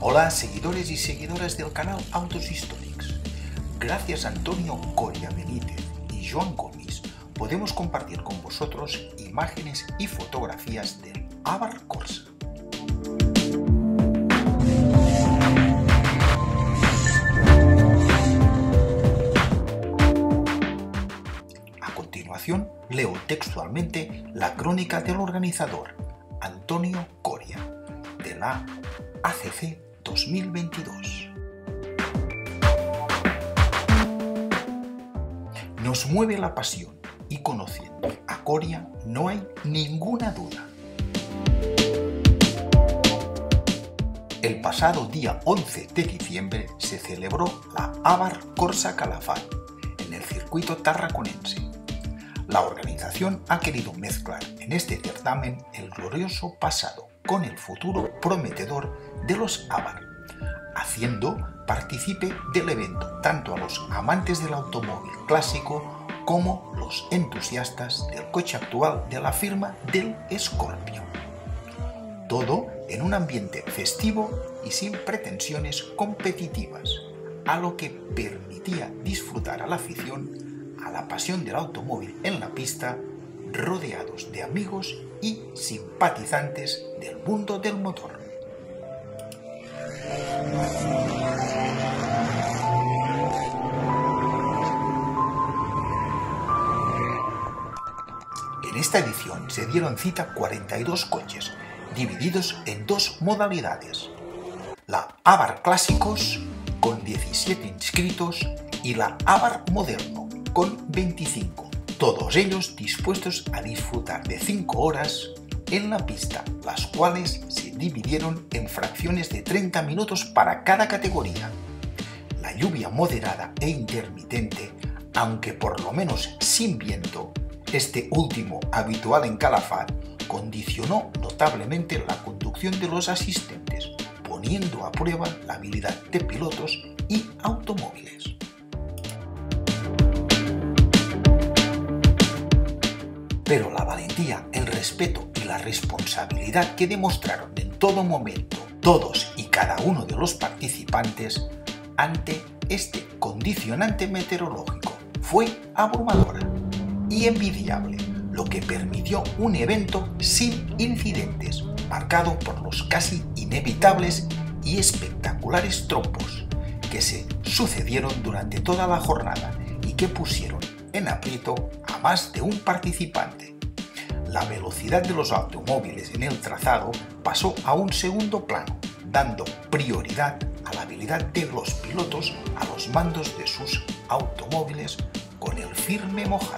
Hola seguidores y seguidoras del canal Autos Històrics. Gracias a Antonio Coria Benítez y Joan Gomis podemos compartir con vosotros imágenes y fotografías del Abarth Corsa. A continuación leo textualmente la crónica del organizador, Antonio Coria, de la ACC 2022. Nos mueve la pasión y conociendo a Coria no hay ninguna duda. El pasado día 11 de diciembre se celebró la Abarth Corsa Calafat en el circuito tarraconense. La organización ha querido mezclar en este certamen el glorioso pasado con el futuro prometedor de los Abarth, haciendo partícipe del evento tanto a los amantes del automóvil clásico como los entusiastas del coche actual de la firma del Scorpio. Todo en un ambiente festivo y sin pretensiones competitivas, a lo que permitía disfrutar a la afición a la pasión del automóvil en la pista, rodeados de amigos y simpatizantes del mundo del motor. En esta edición se dieron cita 42 coches, divididos en dos modalidades: la Abarth Clásicos, con 17 inscritos, y la Abarth Moderno, con 25, todos ellos dispuestos a disfrutar de 5 horas en la pista, las cuales se dividieron en fracciones de 30 minutos para cada categoría. La lluvia moderada e intermitente, aunque por lo menos sin viento, este último habitual en Calafat, condicionó notablemente la conducción de los asistentes, poniendo a prueba la habilidad de pilotos y automóviles. Pero la valentía, el respeto y la responsabilidad que demostraron en todo momento todos y cada uno de los participantes ante este condicionante meteorológico fue abrumadora y envidiable, lo que permitió un evento sin incidentes, marcado por los casi inevitables y espectaculares trompos que se sucedieron durante toda la jornada y que pusieron en aprieto a más de un participante. La velocidad de los automóviles en el trazado pasó a un segundo plano, dando prioridad a la habilidad de los pilotos a los mandos de sus automóviles con el firme mojado.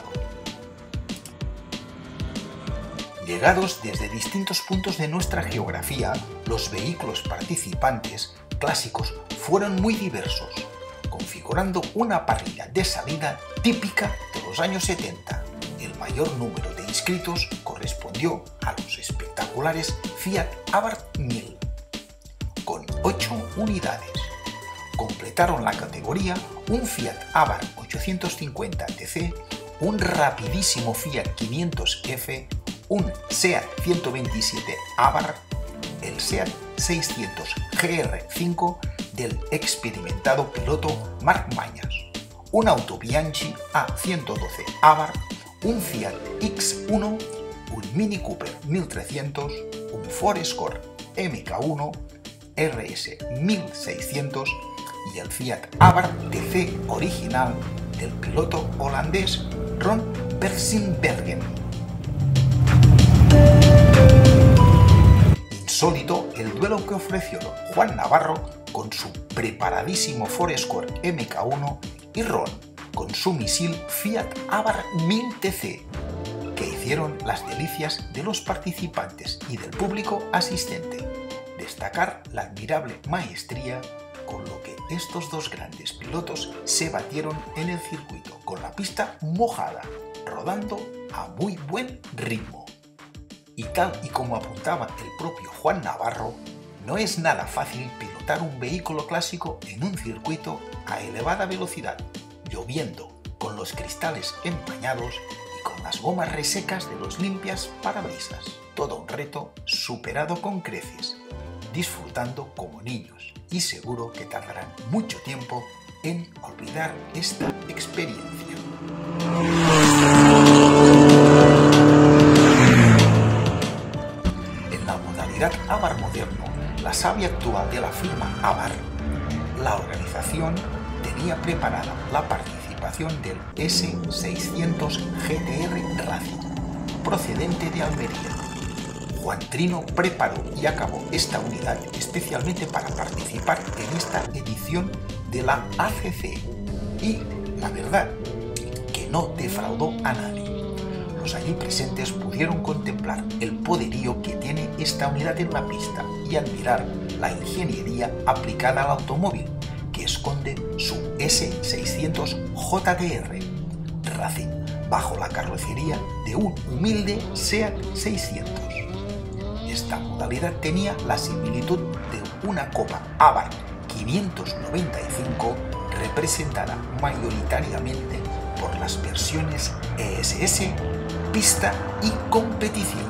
Llegados desde distintos puntos de nuestra geografía, los vehículos participantes clásicos fueron muy diversos, configurando una parrilla de salida típica de los años 70. El mayor número de inscritos correspondió a los espectaculares Fiat Abarth 1000, con 8 unidades. Completaron la categoría un Fiat Abarth 850 TC, un rapidísimo Fiat 500F, un SEAT 127 Abarth, el SEAT 600 GR5 del experimentado piloto Marc Mañas, un Auto Bianchi A112 Abarth, un Fiat X1, un Mini Cooper 1300, un Ford Escort MK1, RS 1600 y el Fiat Abarth TC original del piloto holandés Ron Bergsbergen. Insólito el duelo que ofreció Juan Navarro con su preparadísimo Ford Escort MK1 y Ron con su misil Fiat Abarth 1000 TC, que hicieron las delicias de los participantes y del público asistente. Destacar la admirable maestría con lo que estos dos grandes pilotos se batieron en el circuito, con la pista mojada, rodando a muy buen ritmo. Y tal y como apuntaba el propio Juan Navarro, no es nada fácil pilotar un vehículo clásico en un circuito a elevada velocidad, lloviendo, con los cristales empañados y con las gomas resecas de los limpias parabrisas. Todo un reto superado con creces, disfrutando como niños y seguro que tardarán mucho tiempo en olvidar esta experiencia. En la modalidad Abarth moderno, la savia actual de la firma Abarth, la organización tenía preparada la participación del S600 GTR Racing, procedente de Almería. Juan Trino preparó y acabó esta unidad especialmente para participar en esta edición de la ACC y, la verdad, que no defraudó a nadie. Los allí presentes pudieron contemplar el poderío que tiene esta unidad en la pista y admirar la ingeniería aplicada al automóvil que esconde su S600 JTR Racing bajo la carrocería de un humilde SEAT 600. Esta modalidad tenía la similitud de una Copa Abarth 595 representada mayoritariamente por las versiones ESS, pista y competición.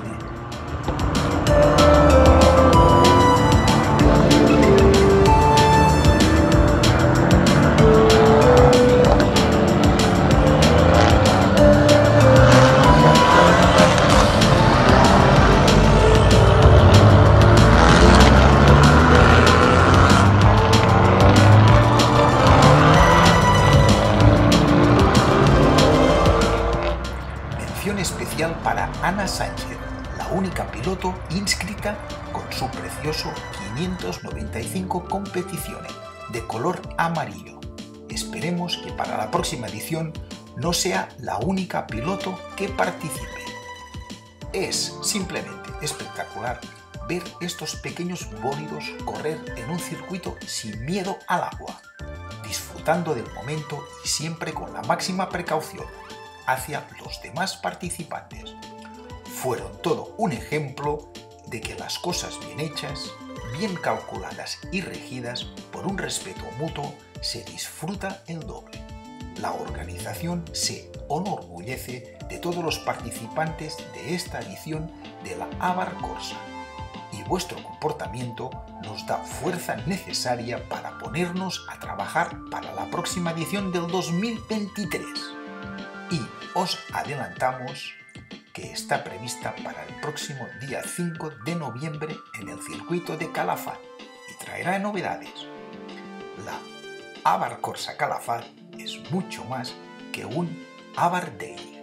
Especial para Ana Sánchez, la única piloto inscrita con su precioso 595 competiciones de color amarillo. Esperemos que para la próxima edición no sea la única piloto que participe. Es simplemente espectacular ver estos pequeños bólidos correr en un circuito sin miedo al agua, disfrutando del momento y siempre con la máxima precaución hacia los demás participantes. Fueron todo un ejemplo de que las cosas bien hechas, bien calculadas y regidas por un respeto mutuo se disfruta el doble. La organización se enorgullece de todos los participantes de esta edición de la Abarth Corsa y vuestro comportamiento nos da fuerza necesaria para ponernos a trabajar para la próxima edición del 2023. Y os adelantamos que está prevista para el próximo día 5 de noviembre en el circuito de Calafat y traerá novedades. La Abarth Corsa Calafat es mucho más que un Abarth Daily.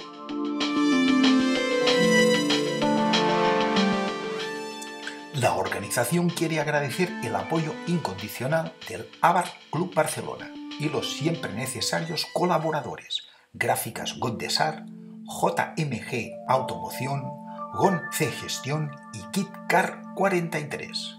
La organización quiere agradecer el apoyo incondicional del Abarth Club Barcelona y los siempre necesarios colaboradores Gráficas Goddesar, JMG Automoción, GON C Gestión y Kit Car 43.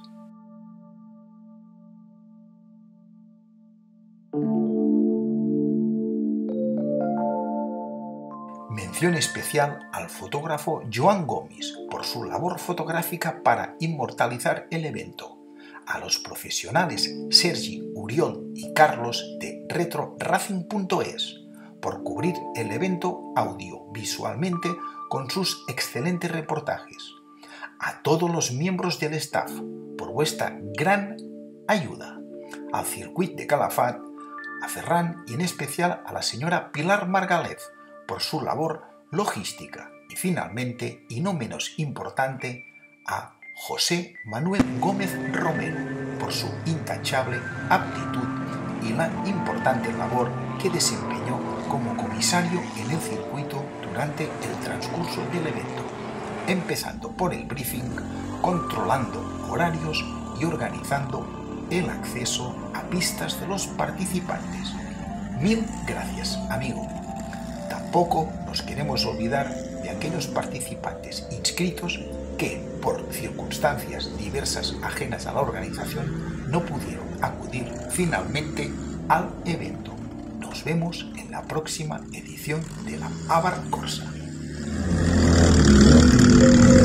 Mención especial al fotógrafo Joan Gomis por su labor fotográfica para inmortalizar el evento, a los profesionales Sergi, Uriol y Carlos de RetroRacing.es por cubrir el evento audiovisualmente con sus excelentes reportajes, a todos los miembros del staff por vuestra gran ayuda, al circuito de Calafat, a Ferran y en especial a la señora Pilar Margalef por su labor logística y finalmente, y no menos importante, a José Manuel Gómez Romero por su intachable aptitud y la importante labor que desempeñó como comisario en el circuito durante el transcurso del evento, empezando por el briefing, controlando horarios y organizando el acceso a pistas de los participantes. Mil gracias, amigo. Tampoco nos queremos olvidar de aquellos participantes inscritos que, por circunstancias diversas ajenas a la organización, no pudieron acudir finalmente al evento. Nos vemos en la próxima edición de la Abarth Corsa.